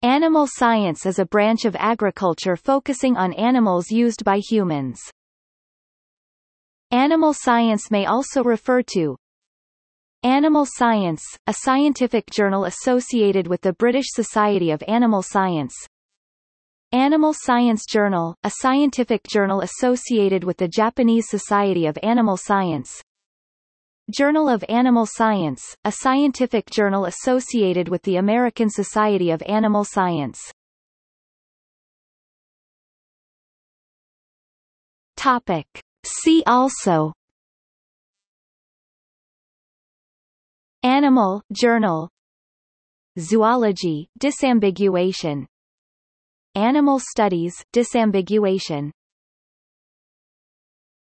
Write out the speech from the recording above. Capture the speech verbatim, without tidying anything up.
Animal science is a branch of agriculture focusing on animals used by humans. Animal science may also refer to Animal Science, a scientific journal associated with the British Society of Animal Science. Animal Science Journal, a scientific journal associated with the Japanese Society of Animal Science. Journal of Animal Science, a scientific journal associated with the American Society of Animal Science. Topic. See also: Animal Journal, Zoology, disambiguation, Animal Studies, disambiguation.